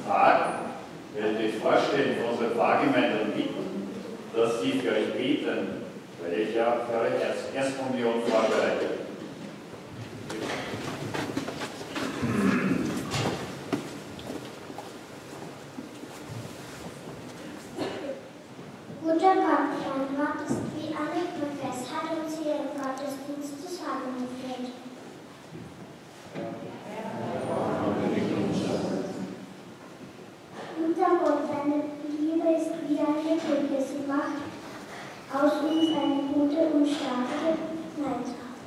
Tag werde ich Vorstehen von unserer Pfarrgemeinde bitten, dass sie für euch beten, weil ich ja für eure Erstkommunion vorbereite. Guter Gott, dein Wort ist wie eine Brücke, es hat uns hier im Gottesdienst zusammengeführt. Guter Gott, deine Liebe ist wie eine Brücke, sie macht aus uns eine gute und starke Gemeinschaft.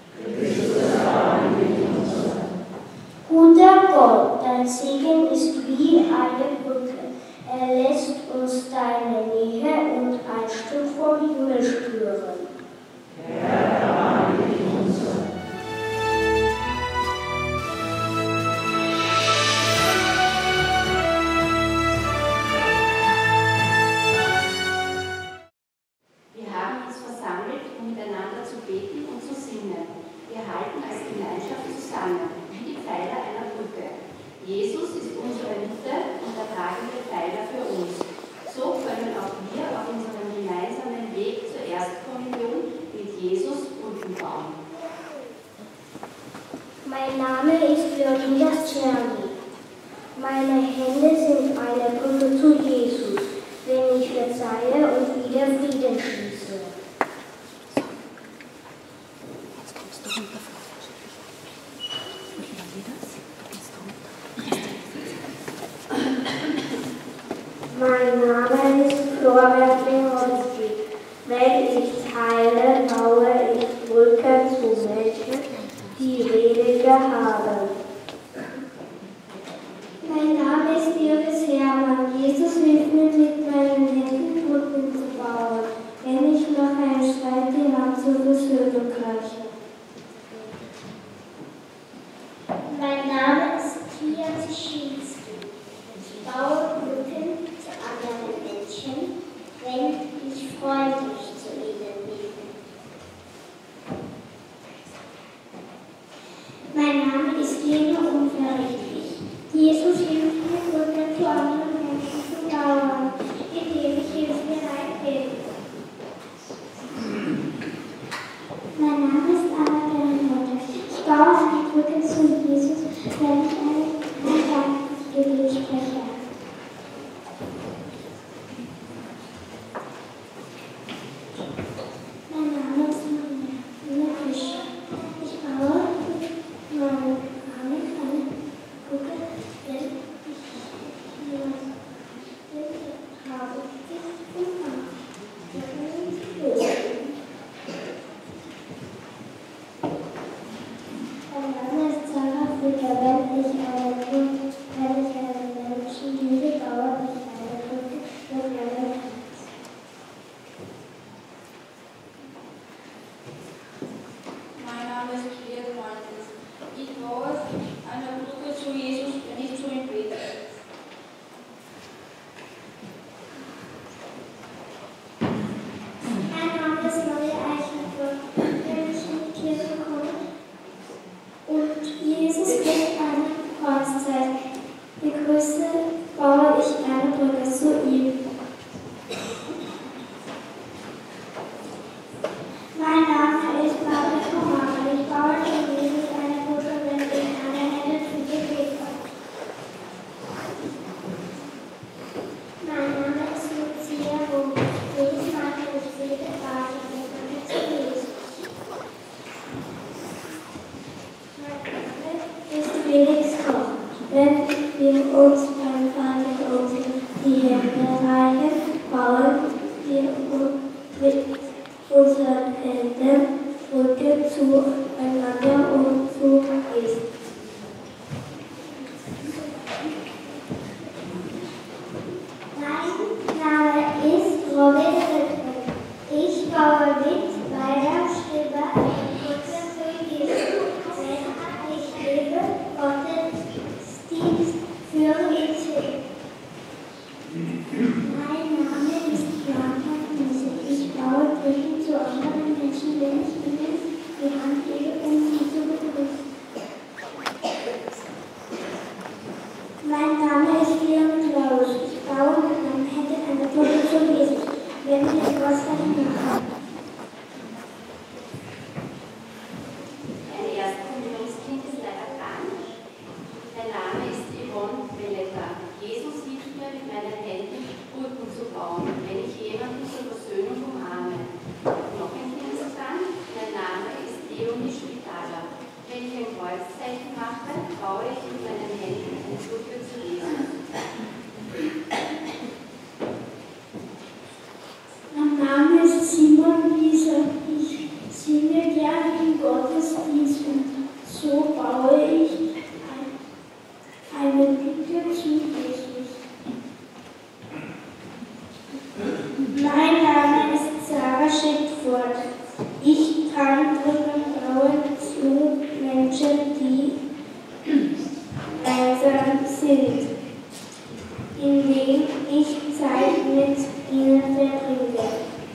Guter Gott, dein Segen ist wie eine Brücke. Er lässt uns deine Nähe und ein Stück vom Himmel spüren. Wir haben uns versammelt, um miteinander zu beten und zu singen. Wir halten als Gemeinschaft zusammen, wie die Pfeiler einer Brücke. Jesus ist unsere Mitte und der tragende Pfeiler für uns. So können auch wir auf unserem gemeinsamen Weg zur Erstkommunion mit Jesus Brücken bauen. Mein Name ist Leonidas Czerny. Meine Hände sind eine Brücke zu Jesus, wenn ich verzeihe und wieder Frieden schließe. Mein Name ist Florian Leholski. Wenn ich teile, baue ich Brücken zu Menschen, die weniger haben. Mein Name ist Iris Hermann. Jesus hilft mir mit meinen Händen Brücken zu bauen, wenn ich noch einen Streit die Hand zur Versöhnung reiche. Mein Name ist Tia Zischinski. Ich baue Brücken zu anderen Menschen, wenn ich freundlich zu ihnen bin. Mein Name ist Lena Unverrichtlich. Jesus hilft mir, Brücken zu anderen Menschen zu bauen, indem ich hilfsbereit bin. Mein Name ist Anna Gernot. Ich baue eine Brücke zu Jesus, wenn ich ein Dankgebet spreche. Mein Name ist Maria Fischer. Ich baue meine Arme eine Brücke, wenn ich jemanden habe. Mein Name ist Sarah Fricker. Wenn ich einen Menschen liebe, baue ich eine Brücke mit meinem Herz. Mein Name ist Claire Martins. Ich baue eine Brücke zu Jesus, wenn ich zu ihm bete. Mein Name ist Maria Eichenburg. Wenn ich in die Kirche komme und Jesus gibt eine Kreuzzeit, begrüße, baue ich eine Brücke zu ihm. Mein Name ist Patrick Romano. Ich baue zu Jesus eine Brücke, wenn ich meine Hände zu Gebet komme. Mein Name ist Lucia Ruhm. Jedes Mal, wenn ich bete, baue ich eine Brücke zu Jesus. Mein Name ist Felix Koch. Wenn wir uns beim Vater unser die Hände reichen, bauen wir mit unseren Händen Brücke zueinander und zu Jesus. Mein Name ist Robin Rittmann. Ich baue mit meiner Stimme eine Brücke zu Jesus. Wenn ich lebe, Gottesdienst führe ich hin. Mein Name ist Johanna Knuse. Ich baue Brücken zu anderen Menschen, wenn ich ihnen die Hand gebe, um sie zu begrüßen. Mein Name ist indem ich Zeit mit ihnen verbringe.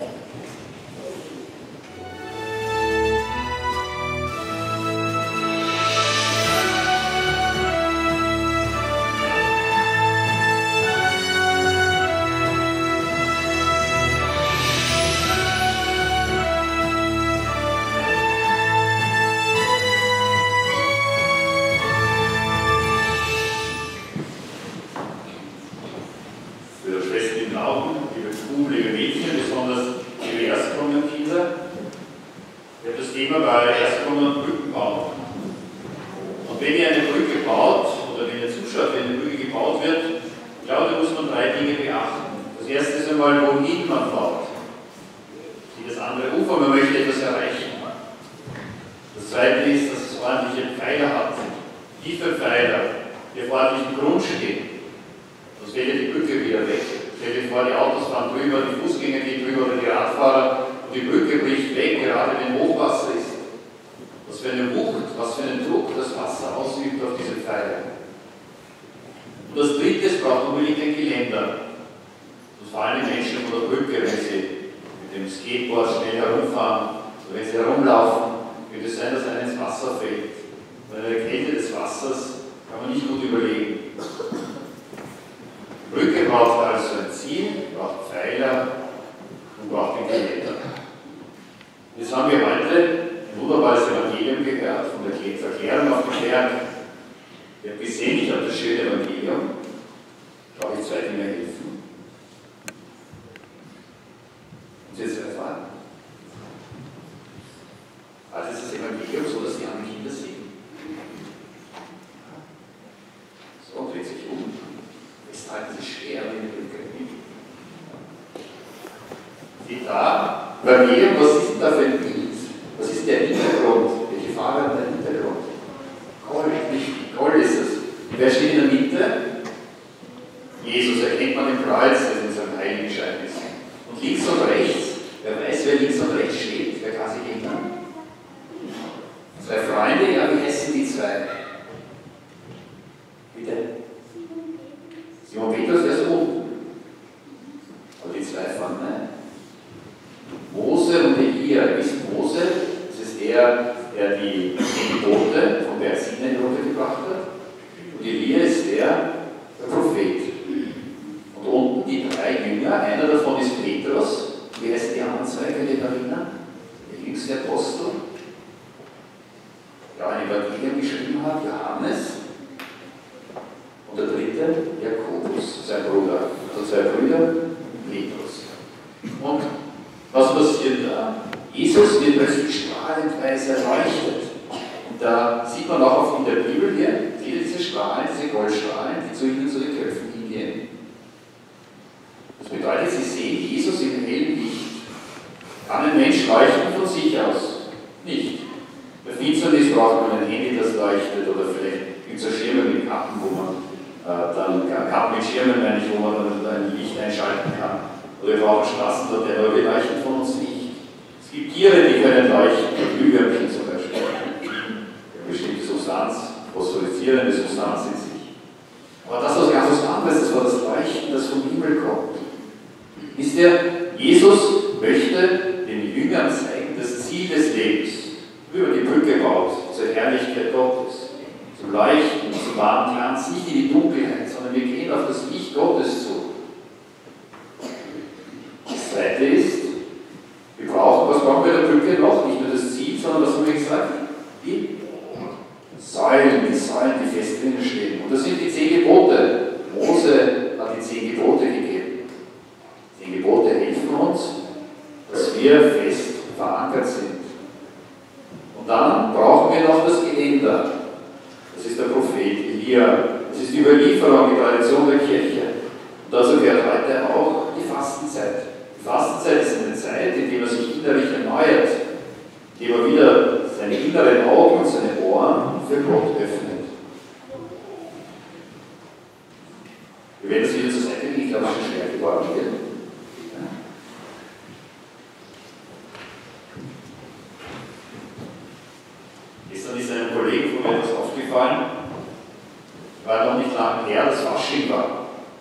Gestern ist einem Kollegen von mir etwas aufgefallen, weil noch nicht lange her das Fasching war.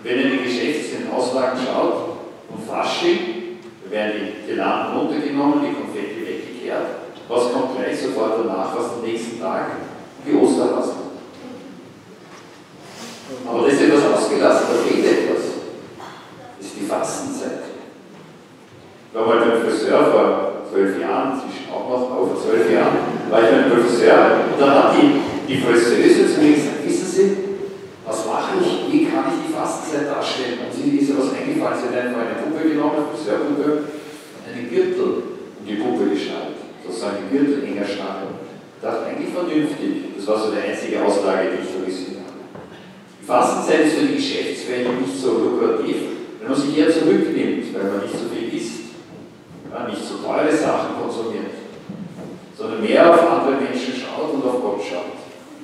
Wenn ihr in die Geschäfts-, in den Auslagen schaut, um Fasching, da werden die Girlanden runtergenommen, die Konfetti weggekehrt. Was kommt gleich sofort danach, was am nächsten Tag? Die Osterhasen. Aber da ist etwas ausgelassen, da fehlt etwas. Das ist die Fastenzeit. Ich war mal beim Friseur vor 12 Jahren, zwischen auch noch, vor 12 Jahren, war ich beim Friseur und dann hat die Friseuse zu mir gesagt, wissen Sie, was mache ich, wie kann ich die Fastenzeit darstellen? Und sie ist ja was eingefallen, sie hat einfach eine Puppe genommen, eine Friseurpuppe, einen Gürtel um die Puppe geschnallt, sozusagen den Gürtel enger schnallen. Ich dachte, eigentlich vernünftig, das war so die einzige Aussage, die ich so gesehen habe. Die Fastenzeit ist für die Geschäftswelt nicht so lukrativ, wenn man sich eher zurücknimmt, weil man nicht so viel isst, ja, nicht so teure Sachen konsumiert, sondern mehr auf andere Menschen schaut und auf Gott schaut.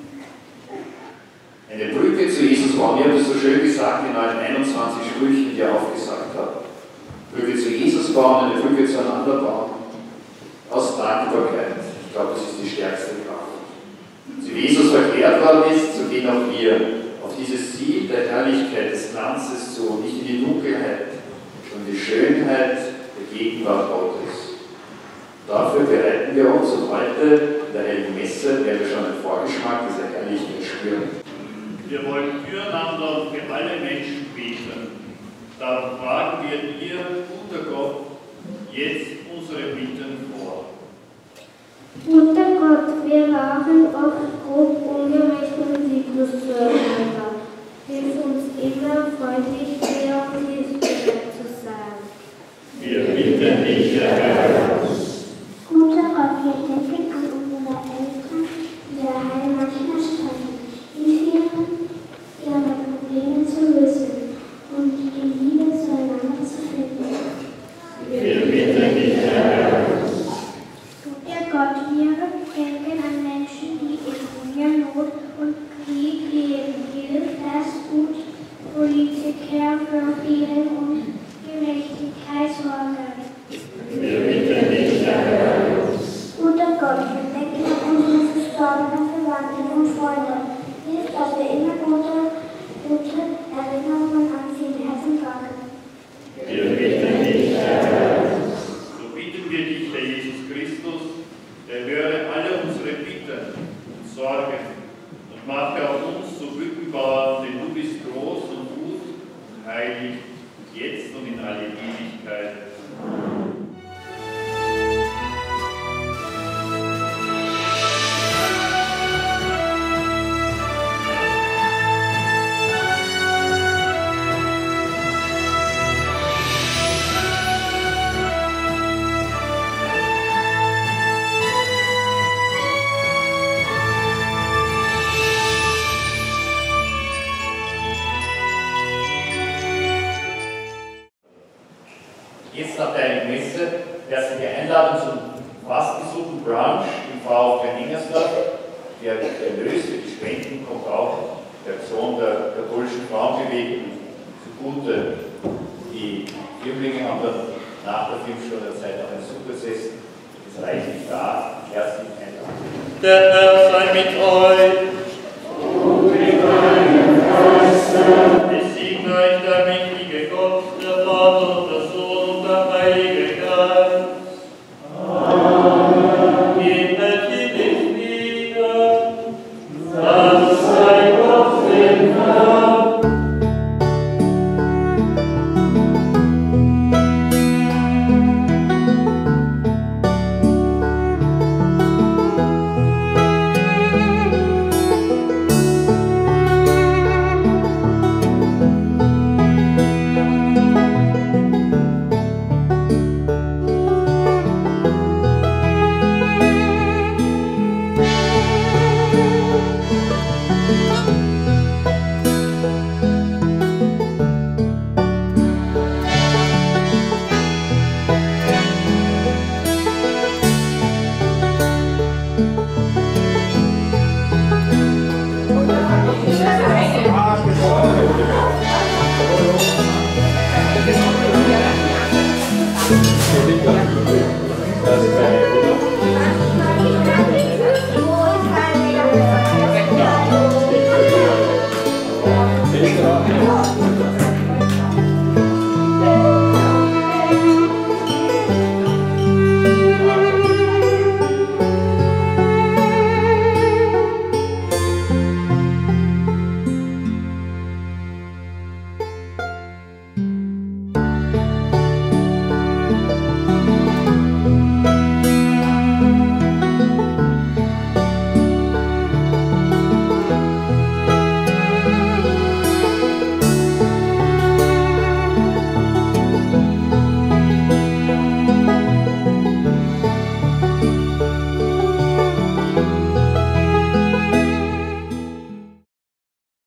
Eine Brücke zu Jesus bauen, ihr habt es so schön gesagt in allen 21 Sprüchen, die er aufgesagt hat. Brücke zu Jesus bauen, eine Brücke zueinander bauen, aus Dankbarkeit. Ich glaube, das ist die stärkste Kraft. So wie Jesus verklärt worden ist, so gehen auch wir auf dieses Ziel der Herrlichkeit, des Glanzes zu, nicht in die Dunkelheit, sondern die Schönheit der Gegenwart Gottes. Dafür bereiten wir uns und heute in der Heiligen Messe werden wir schon einen Vorgeschmack dieser Herrlichkeit spüren. Wir wollen füreinander und für alle Menschen beten. Darum tragen wir dir, guter Gott, jetzt unsere Bitten vor. Guter Gott, wir waren oft grob, ungerecht und lieblos zueinander. Hilf uns immer freundlich, fair und hilfsbereit zu sein. Wir bitten dich, Herr. Guter Gott, wir denken an unsere Eltern, die daheim manchmal streiten. Hilf ihnen, ihre Probleme zu lösen und die Liebe zueinander zu finden. Wir bitten dich, Herr. Guter Gott, wir denken an Menschen, die in Hungernot und Krieg leben. Hilf, dass gut Politiker für Frieden und Gerechtigkeit sorgen. Wir bitten dich, Herr. Guter Gott, wir denken an unsere verstorbenen Verwandten und Freunde. Hilf, dass wir immer gute Erinnerungen an sie im Herzen tragen. Wir bitten dich, Herr. So bitten wir dich, Herr Jesus Christus, erhöre alle unsere Bitten und Sorgen und mache auch uns zu Brückenbauern, denn du bist groß und gut und heilig, jetzt und in alle Ewigkeit. Jetzt nach der Heiligen Messe herzliche Einladung zum Fastenbesuch und Brunch im VfB Engersdorf. Der Erlös für die Spenden kommt auch der Aktion der katholischen Frauenbewegung zugute. Die Firmlinge haben dann nach der 5-Stunden-Zeit auch ein Suppesessen. Das ist reichlich da. Herzlichen Einladung. Der Herr sei mit euch. Und mit deinem Geiste. Es segne euch der mächtige Gott, der Vater und der Sohn und der Heilige